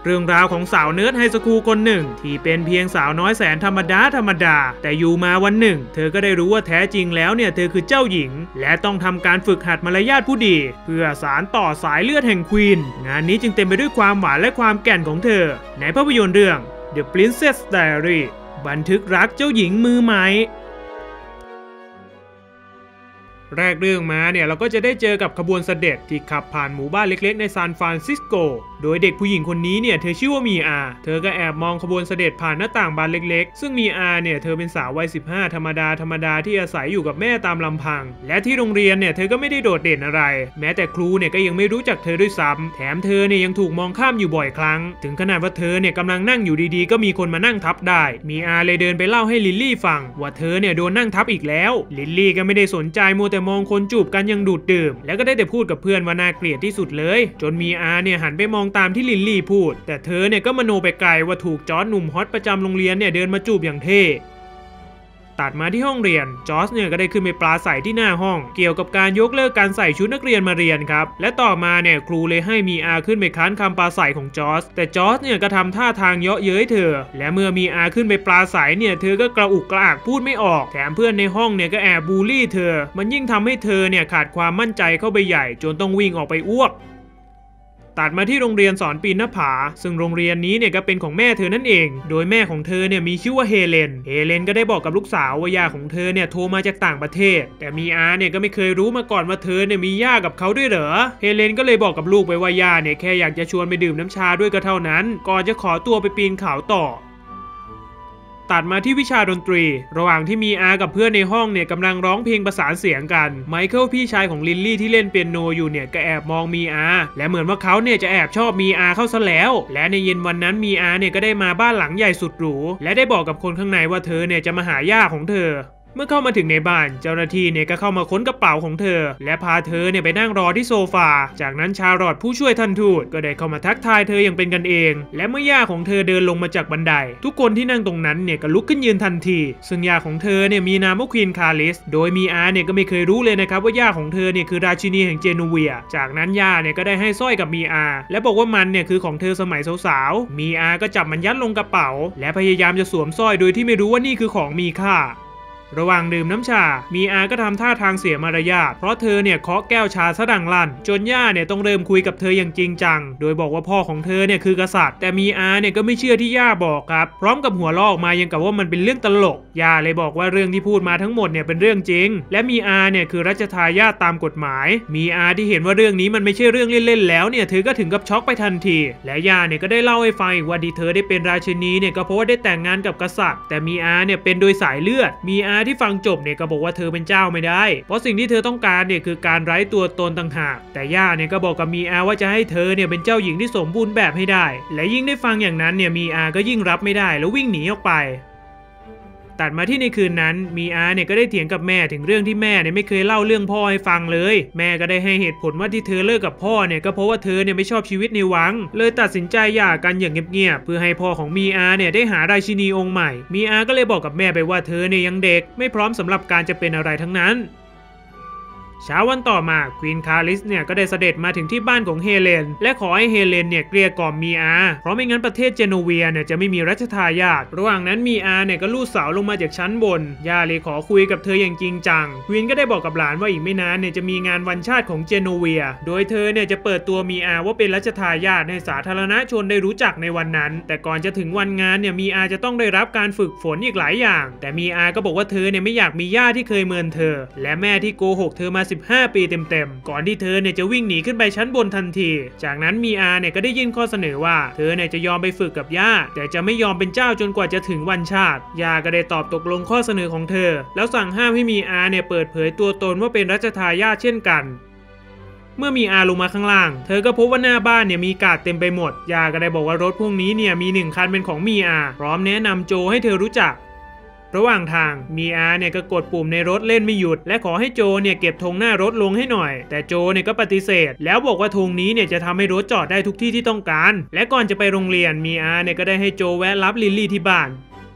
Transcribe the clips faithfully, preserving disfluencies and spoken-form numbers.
เรื่องราวของสาวเนิร์ดไฮสคูลคนหนึ่งที่เป็นเพียงสาวน้อยแสนธรรมดาธรรมดาแต่อยู่มาวันหนึ่งเธอก็ได้รู้ว่าแท้จริงแล้วเนี่ยเธอคือเจ้าหญิงและต้องทำการฝึกหัดมารยาทผู้ดีเพื่อสานต่อสายเลือดแห่งควีนงานนี้จึงเต็มไปด้วยความหวานและความแก่นของเธอในภาพยนตร์เรื่อง The Princess Diary บันทึกรักเจ้าหญิงมือไม้แรกเรื่องมาเนี่ยเราก็จะได้เจอกับขบวนเสด็จที่ขับผ่านหมู่บ้านเล็กๆในซานฟรานซิสโกโดยเด็กผู้หญิงคนนี้เนี่ยเธอชื่อว่ามีอาเธอก็แอบมองขบวนเสด็จผ่านหน้าต่างบานเล็กๆซึ่งมีอาเนี่ยเธอเป็นสาววัยสิบห้าธรรมดาธรรมดาที่อาศัยอยู่กับแม่ตามลำพังและที่โรงเรียนเนี่ยเธอก็ไม่ได้โดดเด่นอะไรแม้แต่ครูเนี่ยก็ยังไม่รู้จักเธอด้วยซ้ำแถมเธอเนี่ยยังถูกมองข้ามอยู่บ่อยครั้งถึงขนาดว่าเธอเนี่ยกำลังนั่งอยู่ดีๆก็มีคนมานั่งทับได้มีอาเลยเดินไปเล่าให้ลิลลี่ฟังว่าเธอเนี่ยโดนนั่งทับอีกแล้วลิลลี่ก็ไม่ได้สนใจมัวแต่มองคนจูบกันยังดูดดื่มแล้วก็ได้แต่พูดกับเพื่อนว่าน่าเกลียดที่สุดเลยจนมีอาเนี่ยหันไปมองตามที่ลิลลี่พูดแต่เธอเนี่ยก็มโนไปไกลว่าถูกจอร์จหนุ่มฮอตประจำโรงเรียนเนี่ยเดินมาจูบอย่างเท่ตัดมาที่ห้องเรียนจอร์จเนี่ยก็ได้ขึ้นไปปราศัยที่หน้าห้องเกี่ยวกับการยกเลิกการใส่ชุดนักเรียนมาเรียนครับและต่อมาเนี่ยครูเลยให้มีอาขึ้นไปค้านคำปราศัยของจอร์จแต่จอร์จเนี่ยก็ทำท่าทางเยาะเย้ยเธอและเมื่อมีอาขึ้นไปปราศัยเนี่ยเธอก็กระอุกกระอักพูดไม่ออกแถมเพื่อนในห้องเนี่ยก็แอบบูลลี่เธอมันยิ่งทำให้เธอเนี่ยขาดความมั่นใจเข้าไปใหญ่จนต้องวิ่งออกไปอ้วกตัดมาที่โรงเรียนสอนปีนหน้าผาซึ่งโรงเรียนนี้เนี่ยก็เป็นของแม่เธอนั่นเองโดยแม่ของเธอเนี่ยมีชื่อว่าเฮเลนเฮเลนก็ได้บอกกับลูกสาวว่าย่าของเธอเนี่ยโทรมาจากต่างประเทศแต่มีอาเนี่ยก็ไม่เคยรู้มาก่อนว่าเธอเนี่ยมีย่ากับเขาด้วยเหรอเฮเลนก็เลยบอกกับลูกไปว่าย่าเนี่ยแค่อยากจะชวนไปดื่มน้ำชาด้วยก็เท่านั้นก่อนจะขอตัวไปปีนเขาต่อตัดมาที่วิชาดนตรีระหว่างที่มีอากับเพื่อนในห้องเนี่ยกำลังร้องเพลงประสานเสียงกันไมเคิลพี่ชายของลิลลี่ที่เล่นเปียโนอยู่เนี่ยก็แอบมองมีอาและเหมือนว่าเขาเนี่ยจะแอบชอบมีอาเข้าซะแล้วและในเย็นวันนั้นมีอาเนี่ยก็ได้มาบ้านหลังใหญ่สุดหรูและได้บอกกับคนข้างในว่าเธอเนี่ยจะมาหาย่าของเธอเมื่อเข้ามาถึงในบ้านเจ้าหน้าที่เนี่ยก็เข้ามาค้นกระเป๋าของเธอและพาเธอเนี่ยไปนั่งรอที่โซฟาจากนั้นชาร์ลอตผู้ช่วยทันทูตก็ได้เข้ามาทักทายเธออย่างเป็นกันเองและเมื่อย่าของเธอเดินลงมาจากบันไดทุกคนที่นั่งตรงนั้นเนี่ยก็ลุกขึ้นยืนทันทีซึ่งย่าของเธอเนี่ยมีนามว่าควีนคาลิสโดยมีอาเนี่ยก็ไม่เคยรู้เลยนะครับว่าย่าของเธอเนี่ยคือราชินีแห่งเจนูเวียจากนั้นย่าเนี่ยก็ได้ให้สร้อยกับมีอาและบอกว่ามันเนี่ยคือของเธอสมัยสาวๆมีอาก็จับมันยัดลงกระเป๋าและพยายามจะสวมสร้อยโดยที่ไม่รู้ว่านี่คือของมีค่าระหว่างดื่มน้ำชามีอาก็ทำท่าทางเสียมารยาทเพราะเธอเนี่ยเคาะแก้วชาซะดังลั่นจนย่าเนี่ยต้องเริ่มคุยกับเธออย่างจริงจังโดยบอกว่าพ่อของเธอเนี่ยคือกษัตริย์แต่มีอาเนี่ยก็ไม่เชื่อที่ย่าบอกครับพร้อมกับหัวเราะออกมายังกับว่ามันเป็นเรื่องตลกย่าเลยบอกว่าเรื่องที่พูดมาทั้งหมดเนี่ยเป็นเรื่องจริงและมีอาเนี่ยคือรัชทายาทตามกฎหมายมีอาที่เห็นว่าเรื่องนี้มันไม่ใช่เรื่องเล่นๆแล้วเนี่ยเธอก็ถึงกับช็อกไปทันทีและย่าเนี่ยก็ได้เล่าให้ฟังอีกว่าที่เธอได้เป็นราชินีเนี่ยก็เพราะว่าได้แต่งงานกับกษัตริย์แต่มีอาเนี่ยเป็นโดยสายเลือดมีอาที่ฟังจบเนี่ยก็บอกว่าเธอเป็นเจ้าไม่ได้เพราะสิ่งที่เธอต้องการเนี่ยคือการไร้ตัวตนต่างหากแต่ย่าเนี่ยก็บอกกับมีอาว่าจะให้เธอเนี่ยเป็นเจ้าหญิงที่สมบูรณ์แบบให้ได้และยิ่งได้ฟังอย่างนั้นเนี่ยมีอาก็ยิ่งรับไม่ได้แล้ววิ่งหนีออกไปตัดมาที่ในคืนนั้นมีอาเนี่ยก็ได้เถียงกับแม่ถึงเรื่องที่แม่เนี่ยไม่เคยเล่าเรื่องพ่อให้ฟังเลยแม่ก็ได้ให้เหตุผลว่าที่เธอเลิกกับพ่อเนี่ยก็เพราะว่าเธอเนี่ยไม่ชอบชีวิตในวังเลยตัดสินใจหย่ากันอย่างเงียบๆเพื่อให้พ่อของมีอาเนี่ยได้หาราชินีองค์ใหม่มีอาก็เลยบอกกับแม่ไปว่าเธอเนี่ยยังเด็กไม่พร้อมสำหรับการจะเป็นอะไรทั้งนั้นเช้าวันต่อมาควีนคาลิสเนี่ยก็ได้เสด็จมาถึงที่บ้านของเฮเลนและขอให้เฮเลนเนี่ยเกลี้ยกล่อมมีอาเพราะไม่งั้นประเทศเจโนเวียเนี่ยจะไม่มีรัชทายาทระหว่างนั้นมีอาเนี่ยก็ลูดเสาลงมาจากชั้นบนย่าเลยขอคุยกับเธออย่างจริงจังควีนก็ได้บอกกับหลานว่าอีกไม่นานเนี่ยจะมีงานวันชาติของเจโนเวียโดยเธอเนี่ยจะเปิดตัวมีอาว่าเป็นรัชทายาทให้สาธารณชนได้รู้จักในวันนั้นแต่ก่อนจะถึงวันงานเนี่ยมีอาจะต้องได้รับการฝึกฝนอีกหลายอย่างแต่มีอาก็บอกว่าเธอเนี่ยไม่อยากมีย่าที่เคยเมินเธอและแม่ที่โกหกเธอมาสิบห้าปีเต็มก่อนที่เธอเนี่ยจะวิ่งหนีขึ้นไปชั้นบนทันทีจากนั้นมีอาเนี่ยก็ได้ยื่นข้อเสนอว่าเธอเนี่ยจะยอมไปฝึกกับย่าแต่จะไม่ยอมเป็นเจ้าจนกว่าจะถึงวันชาติย่าก็ได้ตอบตกลงข้อเสนอของเธอแล้วสั่งห้ามให้มีอาเนี่ยเปิดเผยตัวตนว่าเป็นรัชทายาทเช่นกันเมื่อมีอาลงมาข้างล่างเธอก็พบว่าหน้าบ้านเนี่ยมีกาดเต็มไปหมดย่าก็ได้บอกว่ารถพวกนี้เนี่ยมีหนึ่งคันเป็นของมีอาพร้อมแนะนำโจให้เธอรู้จักระหว่างทางมีอาเนี่ยก็กดปุ่มในรถเล่นไม่หยุดและขอให้โจเนี่ยเก็บธงหน้ารถลงให้หน่อยแต่โจเนี่ยก็ปฏิเสธแล้วบอกว่าธงนี้เนี่ยจะทำให้รถจอดได้ทุกที่ที่ต้องการและก่อนจะไปโรงเรียนมีอาเนี่ยก็ได้ให้โจแวะรับลิลลี่ที่บ้าน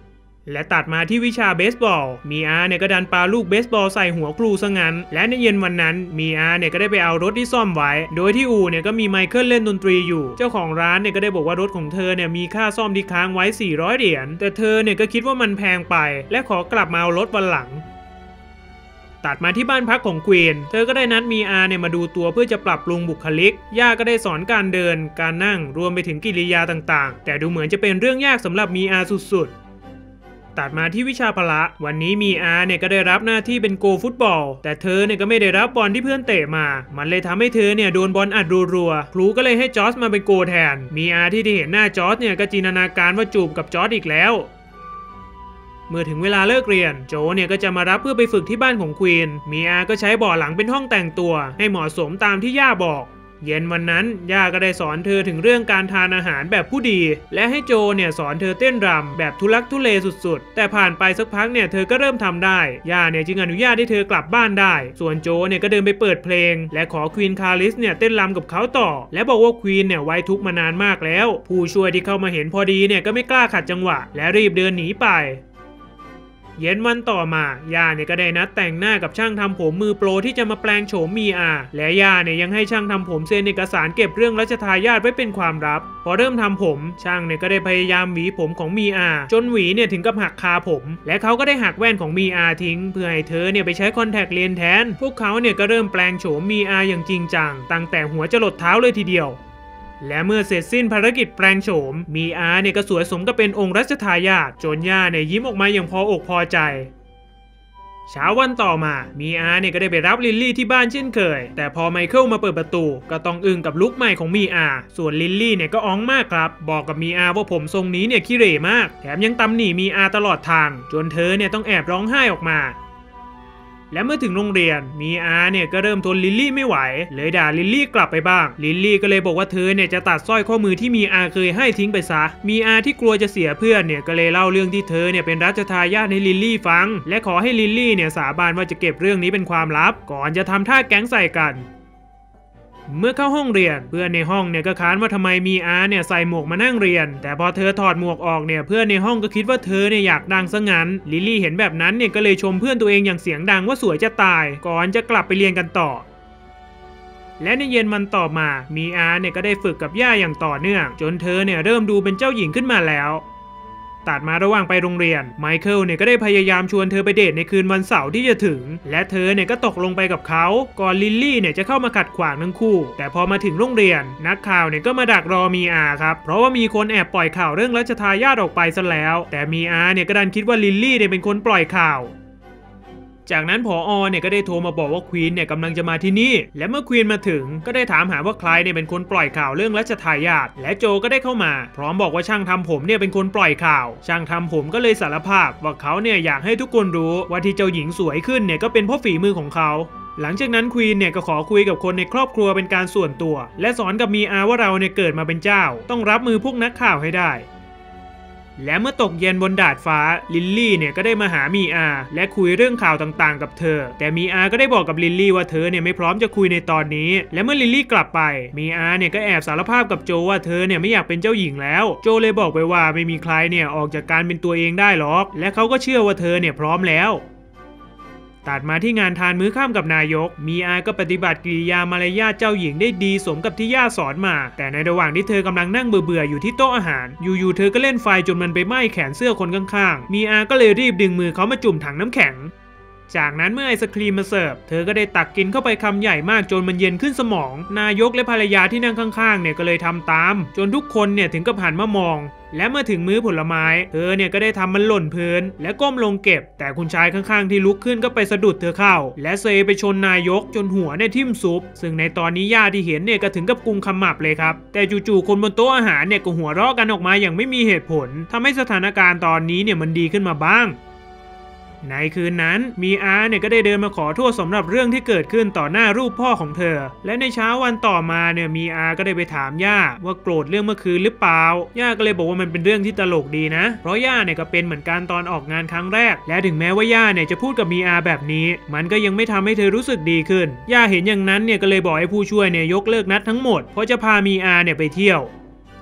และตัดมาที่วิชาเบสบอลมีอาเนี่ยก็ดันปาลูกเบสบอลใส่หัวครูซะงั้นและในเย็นวันนั้นมีอาเนี่ยก็ได้ไปเอารถที่ซ่อมไว้โดยที่อู่เนี่ยก็มีไมเคิลเล่นดนตรีอยู่เจ้าของร้านเนี่ยก็ได้บอกว่ารถของเธอเนี่ยมีค่าซ่อมที่ค้างไว้สี่ร้อยเหรียญแต่เธอเนี่ยก็คิดว่ามันแพงไปและขอกลับมาเอารถวันหลังตัดมาที่บ้านพักของควีนเธอก็ได้นัดมีอาเนี่ยมาดูตัวเพื่อจะปรับปรุงบุคลิกย่าก็ได้สอนการเดินการนั่งรวมไปถึงกิริยาต่างๆแต่ดูเหมือนจะเป็นเรื่องยากสำหรับมีอาสุดๆตัดมาที่วิชาพละวันนี้มีอาเนี่ยก็ได้รับหน้าที่เป็นโกฟุตบอลแต่เธอเนี่ยก็ไม่ได้รับบอลที่เพื่อนเตะมามันเลยทำให้เธอเนี่ยโดนบอลอัดรัวๆครูก็เลยให้จอร์จมาเป็นโกแทนมีอาที่ได้เห็นหน้าจอร์จเนี่ยก็จินตนาการว่าจูบกับจอร์จอีกแล้วเมื่อถึงเวลาเลิกเรียนโจเนี่ยก็จะมารับเพื่อไปฝึกที่บ้านของควีนมีอาก็ใช้เบาะหลังเป็นห้องแต่งตัวให้เหมาะสมตามที่ย่าบอกเย็นวันนั้นย่าก็ได้สอนเธอถึงเรื่องการทานอาหารแบบผู้ดีและให้โจเนี่ยสอนเธอเต้นรำแบบทุลักทุเลสุดๆแต่ผ่านไปสักพักเนี่ยเธอก็เริ่มทำได้ย่าเนี่ยจึงอนุญาตให้เธอกลับบ้านได้ส่วนโจเนี่ยก็เดินไปเปิดเพลงและขอควีนคาริสเนี่ยเต้นรำกับเขาต่อและบอกว่าควีนเนี่ยไว้ทุกข์มานานมากแล้วผู้ช่วยที่เข้ามาเห็นพอดีเนี่ยก็ไม่กล้าขัดจังหวะและรีบเดินหนีไปเย็นวันต่อมาย่าเนี่ยก็ได้นัดแต่งหน้ากับช่างทำผมมือโปรที่จะมาแปลงโฉมมีอาและย่าเนี่ยยังให้ช่างทำผมเซ็นเอกสารเก็บเรื่องรัชทายาทไว้เป็นความลับพอเริ่มทำผมช่างเนี่ยก็ได้พยายามหวีผมของมีอาจนหวีเนี่ยถึงกับหักคาผมและเขาก็ได้หักแว่นของมีอาทิ้งเพื่อให้เธอเนี่ยไปใช้คอนแทคเลนส์แทนพวกเขาเนี่ยก็เริ่มแปลงโฉมมีอาอย่างจริงจังตั้งแต่หัวจรดเท้าเลยทีเดียวและเมื่อเสร็จสิ้นภารกิจแปลงโฉมมีอาเนี่ยก็สวยสมกับเป็นองค์รัชทายาทจนย่าเนี่ยยิ้มออกมาอย่างพออกพอใจเช้าวันต่อมามีอาเนี่ยก็ได้ไปรับลิลลี่ที่บ้านเช่นเคยแต่พอไมเคิลมาเปิดประตูก็ต้องอึ้งกับลุคใหม่ของมีอาส่วนลิลลี่เนี่ยก็อ้องมากครับบอกกับมีอาว่าผมทรงนี้เนี่ยขี้เหร่มากแถมยังตำหนิมีอาตลอดทางจนเธอเนี่ยต้องแอบร้องไห้ออกมาและเมื่อถึงโรงเรียนมีอาเนี่ยก็เริ่มทนลิลลี่ไม่ไหวเลยด่าลิลลี่กลับไปบ้างลิลลี่ก็เลยบอกว่าเธอเนี่ยจะตัดสร้อยข้อมือที่มีอาเคยให้ทิ้งไปซะมีอาที่กลัวจะเสียเพื่อนเนี่ยก็เลยเล่าเรื่องที่เธอเนี่ยเป็นรัชทายาทให้ลิลลี่ฟังและขอให้ลิลลี่เนี่ยสาบานว่าจะเก็บเรื่องนี้เป็นความลับก่อนจะทำท่าแก๊งใส่กันเมื่อเข้าห้องเรียนเพื่อนในห้องเนี่ยก็ค้านว่าทำไมมีอาเนี่ยใส่หมวกมานั่งเรียนแต่พอเธอถอดหมวกออกเนี่ยเพื่อนในห้องก็คิดว่าเธอเนี่ยอยากดังซะงั้นลิลลี่เห็นแบบนั้นเนี่ยก็เลยชมเพื่อนตัวเองอย่างเสียงดังว่าสวยจะตายก่อนจะกลับไปเรียนกันต่อและในเย็นวันต่อมามีอาเนี่ยก็ได้ฝึกกับย่าอย่างต่อเนื่องจนเธอเนี่ยเริ่มดูเป็นเจ้าหญิงขึ้นมาแล้วตัดมาระหว่างไปโรงเรียนไมเคิลเนี่ยก็ได้พยายามชวนเธอไปเดทในคืนวันเสาร์ที่จะถึงและเธอเนี่ยก็ตกลงไปกับเขาก่อนลิลลี่เนี่ยจะเข้ามาขัดขวางทั้งคู่แต่พอมาถึงโรงเรียนนักข่าวเนี่ยก็มาดักรอมีอาครับเพราะว่ามีคนแอบปล่อยข่าวเรื่องรัชทายาทออกไปซะแล้วแต่มีอาเนี่ยก็ดันคิดว่าลิลลี่เนี่ยเป็นคนปล่อยข่าวจากนั้นผอ.เนี่ยก็ได้โทรมาบอกว่าควีนเนี่ยกำลังจะมาที่นี่และเมื่อควีนมาถึงก็ได้ถามหาว่าใครเนี่ยเป็นคนปล่อยข่าวเรื่องรัชทายาทและโจก็ได้เข้ามาพร้อมบอกว่าช่างทำผมเนี่ยเป็นคนปล่อยข่าวช่างทำผมก็เลยสารภาพว่าเขาเนี่ยอยากให้ทุกคนรู้ว่าที่เจ้าหญิงสวยขึ้นเนี่ยก็เป็นเพราะฝีมือของเขาหลังจากนั้นควีนเนี่ยก็ขอคุยกับคนในครอบครัวเป็นการส่วนตัวและสอนกับมีอาว่าเราเนี่ยเกิดมาเป็นเจ้าต้องรับมือพวกนักข่าวให้ได้และเมื่อตกเย็นบนดาดฟ้าลิลลี่เนี่ยก็ได้มาหามีอาและคุยเรื่องข่าวต่างๆกับเธอแต่มีอาก็ได้บอกกับลิลลี่ว่าเธอเนี่ยไม่พร้อมจะคุยในตอนนี้และเมื่อลิลลี่กลับไปมีอาเนี่ยก็แอบสารภาพกับโจว่าเธอเนี่ยไม่อยากเป็นเจ้าหญิงแล้วโจเลยบอกไปว่าไม่มีใครเนี่ยออกจากการเป็นตัวเองได้หรอกและเขาก็เชื่อว่าเธอเนี่ยพร้อมแล้วตัดมาที่งานทานมื้อค่ำกับนายกมีอาก็ปฏิบัติกิริยามารยาทเจ้าหญิงได้ดีสมกับที่ย่าสอนมาแต่ในระหว่างที่เธอกำลังนั่งเบื่อๆอยู่ที่โต๊ะอาหารอยู่ๆเธอก็เล่นไฟจนมันไปไหม้แขนเสื้อคนข้างๆมีอาก็เลยรีบดึงมือเขามาจุ่มถังน้ำแข็งจากนั้นเมื่อไอศครีมมาเสิร์ฟเธอก็ได้ตักกินเข้าไปคำใหญ่มากจนมันเย็นขึ้นสมองนายกและภรรยาที่นั่งข้างๆเนี่ยก็เลยทำตามจนทุกคนเนี่ยถึงกับหันมามองและเมื่อถึงมื้อผลไม้เธอเนี่ยก็ได้ทำมันหล่นพื้นและก้มลงเก็บแต่คุณชายข้างๆที่ลุกขึ้นก็ไปสะดุดเธอเข้าและเซไปชนนายกจนหัวเนี่ยทิ่มซุปซึ่งในตอนนี้ญาติที่เห็นเนี่ยก็ถึงกับกุมขมับเลยครับแต่จู่ๆคนบนโต๊ะอาหารเนี่ยก็หัวเราะกันออกมาอย่างไม่มีเหตุผลทำให้สถานการณ์ตอนนี้เนี่ยมันดีขึ้นมาบ้างในคืนนั้นมีอาเนี่ยก็ได้เดินมาขอโทษสำหรับเรื่องที่เกิดขึ้นต่อหน้ารูปพ่อของเธอและในเช้าวันต่อมาเนี่ยมีอาก็ได้ไปถามย่าว่าโกรธเรื่องเมื่อคืนหรือเปล่าย่าก็เลยบอกว่ามันเป็นเรื่องที่ตลกดีนะเพราะย่าเนี่ยก็เป็นเหมือนกันตอนออกงานครั้งแรกและถึงแม้ว่าย่าเนี่ยจะพูดกับมีอาแบบนี้มันก็ยังไม่ทำให้เธอรู้สึกดีขึ้นย่าเห็นอย่างนั้นเนี่ยก็เลยบอกให้ผู้ช่วยเนี่ยยกเลิกนัดทั้งหมดเพราะจะพามีอาเนี่ยไปเที่ยว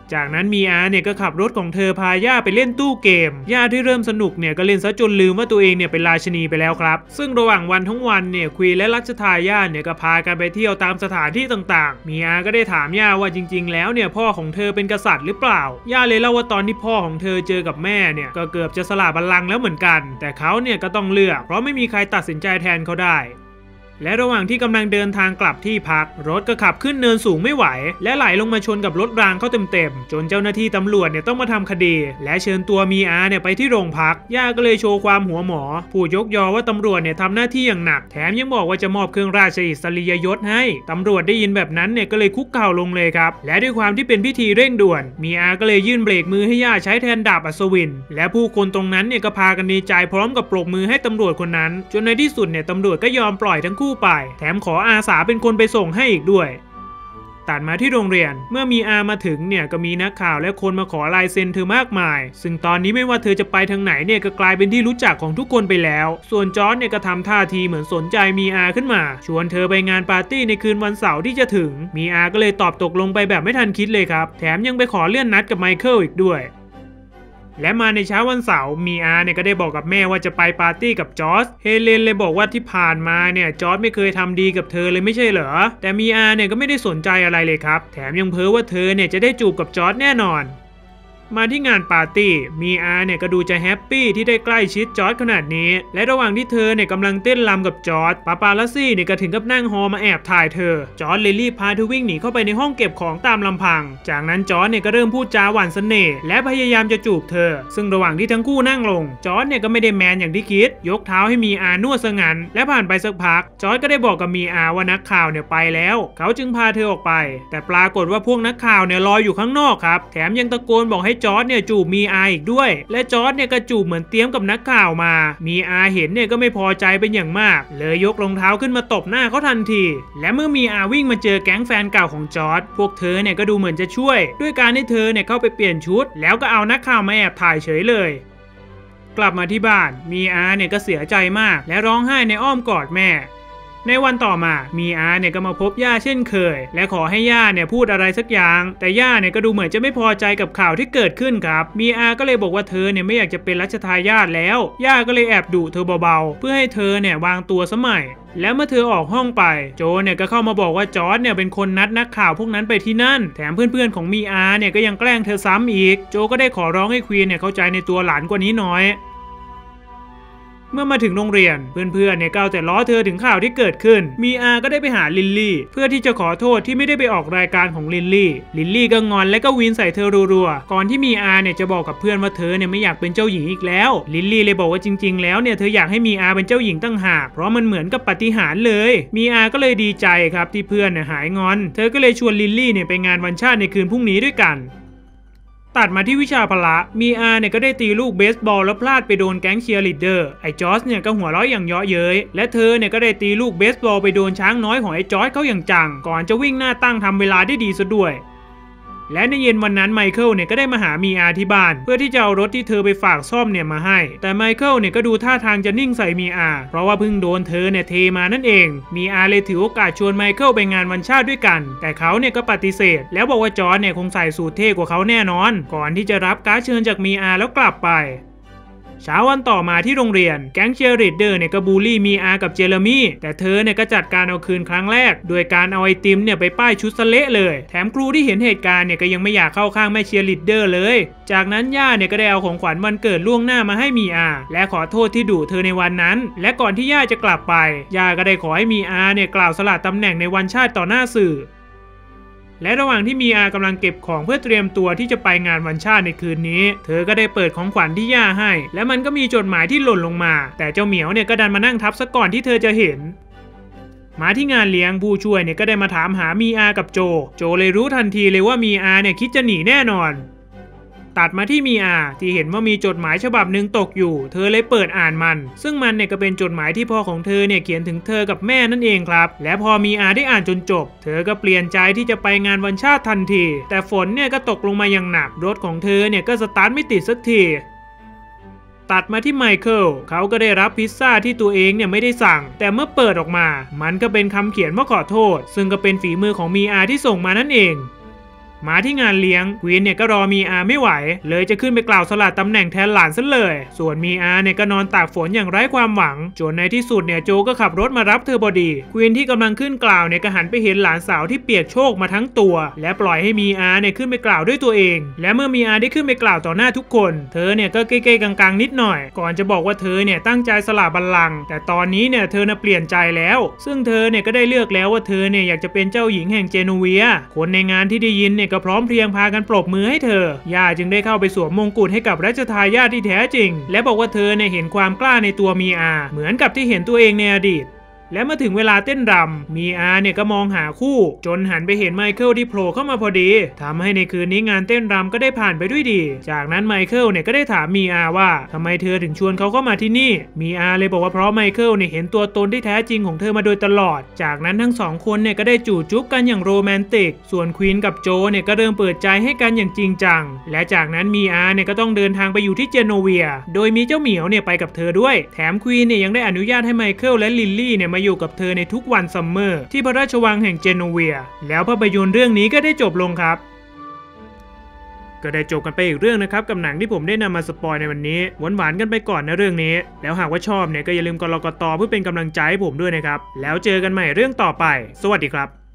จากนั้นมีอาเนี่ยก็ขับรถของเธอพาย่าไปเล่นตู้เกมย่าที่เริ่มสนุกเนี่ยก็เล่นซะจนลืมว่าตัวเองเนี่ยเป็นราชินีไปแล้วครับซึ่งระหว่างวันทั้งวันเนี่ยควีนและรัชทายาทเนี่ยก็พากันไปเที่ยวตามสถานที่ต่างๆมีอาก็ได้ถามย่าว่าจริงๆแล้วเนี่ยพ่อของเธอเป็นกษัตริย์หรือเปล่าย่าเลยเล่าว่าตอนที่พ่อของเธอเจอกับแม่เนี่ยก็เกือบจะสละบัลลังก์แล้วเหมือนกันแต่เขาเนี่ยก็ต้องเลือกเพราะไม่มีใครตัดสินใจแทนเขาได้และระหว่างที่กำลังเดินทางกลับที่พักรถก็ขับขึ้นเนินสูงไม่ไหวและไหลลงมาชนกับรถรางเข้าเต็มๆจนเจ้าหน้าที่ตำรวจเนี่ยต้องมาทำคดีและเชิญตัวมีอาเนี่ยไปที่โรงพักย่าก็เลยโชว์ความหัวหมอผู้ยกยอว่าตำรวจเนี่ยทำหน้าที่อย่างหนักแถมยังบอกว่าจะมอบเครื่องราชอิสริยยศให้ตำรวจได้ยินแบบนั้นเนี่ยก็เลยคุกเข่าลงเลยครับและด้วยความที่เป็นพิธีเร่งด่วนมีอาก็เลยยื่นเบรกมือให้ย่าใช้แทนดาบอัศวินและผู้คนตรงนั้นเนี่ยก็พากันดีใจพร้อมกับปรบมือให้ตำรวจคนนั้นจนในที่สุดเนี่ยตำรวจก็ยอมปล่อยทั้งคู่ไปแถมขออาสาเป็นคนไปส่งให้อีกด้วยตัดมาที่โรงเรียนเมื่อมีอามาถึงเนี่ยก็มีนักข่าวและคนมาขอลายเซ็นเธอมากมายซึ่งตอนนี้ไม่ว่าเธอจะไปทางไหนเนี่ยก็กลายเป็นที่รู้จักของทุกคนไปแล้วส่วนจอร์จเนี่ยก็ทำท่าทีเหมือนสนใจมีอาขึ้นมาชวนเธอไปงานปาร์ตี้ในคืนวันเสาร์ที่จะถึงมีอาก็เลยตอบตกลงไปแบบไม่ทันคิดเลยครับแถมยังไปขอเลื่อนนัดกับไมเคิลอีกด้วยและมาในเช้าวันเสาร์มีอาเนี่ยก็ได้บอกกับแม่ว่าจะไปปาร์ตี้กับจอร์จเฮเลนเลยบอกว่าที่ผ่านมาเนี่ยจอร์จไม่เคยทำดีกับเธอเลยไม่ใช่เหรอแต่มีอาเนี่ยก็ไม่ได้สนใจอะไรเลยครับแถมยังเพ้อว่าเธอเนี่ยจะได้จูบกับจอร์จแน่นอนมาที่งานปาร์ตี้มีอาเนี่ยก็ดูจะแฮปปี้ที่ได้ใกล้ชิดจอร์จขนาดนี้และระหว่างที่เธอเนี่ยกำลังเต้นรำกับจอร์จปาปาลัสซี่เนี่ยก็ถึงกับนั่งฮอมาแอบถ่ายเธอจอร์จเลยรีบพาเธอวิ่งหนีเข้าไปในห้องเก็บของตามลำพังจากนั้นจอร์จเนี่ยก็เริ่มพูดจาหวานเสน่ห์และพยายามจะจูบเธอซึ่งระหว่างที่ทั้งคู่นั่งลงจอร์จเนี่ยก็ไม่ได้แมนอย่างที่คิดยกเท้าให้มีอานวดซะงั้นและผ่านไปสักพักจอร์จก็ได้บอกกับมีอาว่านักข่าวเนี่ยไปแล้วเขาจึงพาเธอออกไปแต่ปรากฏว่าพวกนักข่าวเนี่ยรออยู่ข้างนอกครับแถมยังตะโกนบอกให้จอร์จเนี่ยจูบมีอาอีกด้วยและจอร์จเนี่ยก็จูบเหมือนเตรียมกับนักข่าวมามีอาเห็นเนี่ยก็ไม่พอใจเป็นอย่างมากเลยยกรองเท้าขึ้นมาตบหน้าเขาทันทีและเมื่อมีอาวิ่งมาเจอแก๊งแฟนเก่าของจอร์จพวกเธอเนี่ยก็ดูเหมือนจะช่วยด้วยการให้เธอเนี่ยเข้าไปเปลี่ยนชุดแล้วก็เอานักข่าวมาแอบถ่ายเฉยเลยกลับมาที่บ้านมีอาเนี่ยก็เสียใจมากและร้องไห้ในอ้อมกอดแม่ในวันต่อมามีอาเนี่ยก็มาพบย่าเช่นเคยและขอให้ย่าเนี่ยพูดอะไรสักอย่างแต่ย่าเนี่ยก็ดูเหมือนจะไม่พอใจกับข่าวที่เกิดขึ้นครับมีอาก็เลยบอกว่าเธอเนี่ยไม่อยากจะเป็นรัชทายาทแล้วย่าก็เลยแอบดุเธอเบาๆเพื่อให้เธอเนี่ยวางตัวซะใหม่แล้วเมื่อเธอออกห้องไปโจเนี่ยก็เข้ามาบอกว่าจอร์จเนี่ยเป็นคนนัดนักข่าวพวกนั้นไปที่นั่นแถมเพื่อนๆของมีอาเนี่ยก็ยังแกล้งเธอซ้ำอีกโจก็ได้ขอร้องให้ควีนเนี่ยเข้าใจในตัวหลานกว่านี้น้อยเมื่อมาถึงโรงเรียนเพื่อนๆเนี่ยก็แต่ล้อเธอถึงข่าวที่เกิดขึ้นมีอาก็ได้ไปหาลิลลี่เพื่อที่จะขอโทษที่ไม่ได้ไปออกรายการของลิลลี่ลิลลี่ก็งอนและก็วีนใส่เธอรัวๆก่อนที่มีอาเนี่ยจะบอกกับเพื่อนว่าเธอเนี่ยไม่อยากเป็นเจ้าหญิงอีกแล้วลิลลี่เลยบอกว่าจริงๆแล้วเนี่ยเธออยากให้มีอาเป็นเจ้าหญิงตั้งหากเพราะมันเหมือนกับปาฏิหาริย์เลยมีอาก็เลยดีใจครับที่เพื่อนเนี่ยหายงอนเธอก็เลยชวนลิลลี่เนี่ยไปงานวันชาติในคืนพรุ่งนี้ด้วยกันตัดมาที่วิชาพละมีอาเนี่ยก็ได้ตีลูกเบสบอลแล้วพลาดไปโดนแก๊งเชียร์ลีดเดอร์ไอ้จอร์จเนี่ยก็หัวเราะอย่างเยาะเย้ยและเธอเนี่ยก็ได้ตีลูกเบสบอลไปโดนช้างน้อยของไอ้จอร์จเขาอย่างจังก่อนจะวิ่งหน้าตั้งทำเวลาได้ดีซะด้วยและในเย็นวันนั้นไมเคิลเนี่ยก็ได้มาหามีอาที่บ้านเพื่อที่จะเอารถที่เธอไปฝากซ่อมเนี่ยมาให้แต่ไมเคิลเนี่ยก็ดูท่าทางจะนิ่งใส่มีอาเพราะว่าเพิ่งโดนเธอเนี่ยเทมานั่นเองมีอาเลยถือโอกาสชวนไมเคิลไปงานวันชาติด้วยกันแต่เขาเนี่ยก็ปฏิเสธแล้วบอกว่าจอร์จเนี่ยคงใส่สูทเท่กว่าเขาแน่นอนก่อนที่จะรับการ์ดเชิญจากมีอาแล้วกลับไปเช้าวันต่อมาที่โรงเรียนแก๊งเชียร์ลีดเดอร์เนี่ยก็บูลลี่มีอากับเจเรมี่แต่เธอเนี่ยก็จัดการเอาคืนครั้งแรกโดยการเอาไอติมเนี่ยไปป้ายชุดสเละเลยแถมครูที่เห็นเหตุการณ์เนี่ยก็ยังไม่อยากเข้าข้างแม่เชียร์ลีดเดอร์เลยจากนั้นย่าเนี่ยก็ได้เอาของขวัญวันเกิดล่วงหน้ามาให้มีอาและขอโทษที่ดุเธอในวันนั้นและก่อนที่ย่าจะกลับไปย่าก็ได้ขอให้มีอาเนี่ยกล่าวสละตำแหน่งในวันชาติต่อหน้าสื่อและระหว่างที่มีอากำลังเก็บของเพื่อเตรียมตัวที่จะไปงานวันชาติในคืนนี้เธอก็ได้เปิดของขวัญที่ย่าให้และมันก็มีจดหมายที่หล่นลงมาแต่เจ้าเหมียวเนี่ยก็ดันมานั่งทับซะก่อนที่เธอจะเห็นมาที่งานเลี้ยงผู้ช่วยเนี่ยก็ได้มาถามหามีอากับโจโจเลยรู้ทันทีเลยว่ามีอาเนี่ยคิดจะหนีแน่นอนตัดมาที่มีอาที่เห็นว่ามีจดหมายฉบับหนึ่งตกอยู่เธอเลยเปิดอ่านมันซึ่งมันเนี่ยก็เป็นจดหมายที่พ่อของเธอเนี่ยเขียนถึงเธอกับแม่นั่นเองครับและพอมีอาได้อ่านจนจบเธอก็เปลี่ยนใจที่จะไปงานวันชาติทันทีแต่ฝนเนี่ยก็ตกลงมาอย่างหนักรถของเธอเนี่ยก็สตาร์ทไม่ติดสักทีตัดมาที่ไมเคิลเขาก็ได้รับพิซซ่าที่ตัวเองเนี่ยไม่ได้สั่งแต่เมื่อเปิดออกมามันก็เป็นคำเขียนว่าขอโทษซึ่งก็เป็นฝีมือของมีอาที่ส่งมานั่นเองมาที่งานเลี้ยงควีนเนี่ยก็รอมีอาไม่ไหวเลยจะขึ้นไปกล่าวสละตำแหน่งแทนหลานซะเลยส่วนมีอาเนี่ยก็นอนตากฝนอย่างไร้ความหวังจนในที่สุดเนี่ยโจก็ขับรถมารับเธอพอดีควีนที่กำลังขึ้นกล่าวเนี่ยก็หันไปเห็นหลานสาวที่เปียกโชกมาทั้งตัวและปล่อยให้มีอาเนี่ยขึ้นไปกล่าวด้วยตัวเองและเมื่อมีอาได้ขึ้นไปกล่าวต่อหน้าทุกคนเธอเนี่ยก็เก้ๆกังๆนิดหน่อยก่อนจะบอกว่าเธอเนี่ยตั้งใจสละบัลลังก์แต่ตอนนี้เนี่ยเธอน่ะเปลี่ยนใจแล้วซึ่งเธอเนี่ยก็ได้เลือกแล้วว่าเธอเนี่ยอยากจะเป็นเจ้าหญิงแห่งเจโนเวียคนในงานที่ได้ยินเนี่ยก็พร้อมเพรียงพากันปรบมือให้เธอย่าจึงได้เข้าไปสวมมงกุฎให้กับรัชทายาทที่แท้จริงและบอกว่าเธอเนี่ยเห็นความกล้าในตัวมีอาเหมือนกับที่เห็นตัวเองในอดีตและเมื่อถึงเวลาเต้นรำมีอาเนี่ยก็มองหาคู่จนหันไปเห็นไมเคิลที่โผล่เข้ามาพอดีทำให้ในคืนนี้งานเต้นรำก็ได้ผ่านไปด้วยดีจากนั้นไมเคิลเนี่ยก็ได้ถามมีอาว่าทำไมเธอถึงชวนเขาเข้ามาที่นี่มีอาเลยบอกว่าเพราะไมเคิลเนี่ยเห็นตัวตนที่แท้จริงของเธอมาโดยตลอดจากนั้นทั้งสองคนเนี่ยก็ได้จูบจุ๊บกันอย่างโรแมนติกส่วนควีนกับโจเนี่ยก็เริ่มเปิดใจให้กันอย่างจริงจังและจากนั้นมีอาเนี่ยก็ต้องเดินทางไปอยู่ที่เจโนเวียโดยมีเจ้าเหมียวเนี่ยไปกับเธอด้วยแถมควีนเนี่ยยังได้อนุญาตให้ไมเคิลและลิลลี่เนี่ยมาอยู่กับเธอในทุกวันซัมเมอร์ที่พระราชวังแห่งเจโนเวียแล้วภาพยนตร์เรื่องนี้ก็ได้จบลงครับก็ได้จบกันไปอีกเรื่องนะครับกับหนังที่ผมได้นำมาสปอยในวันนี้หวานๆกันไปก่อนนะเรื่องนี้แล้วหากว่าชอบเนี่ยก็อย่าลืมกดไลค์กดติดตามเพื่อเป็นกำลังใจให้ผมด้วยนะครับแล้วเจอกันใหม่เรื่องต่อไปสวัสดีครับ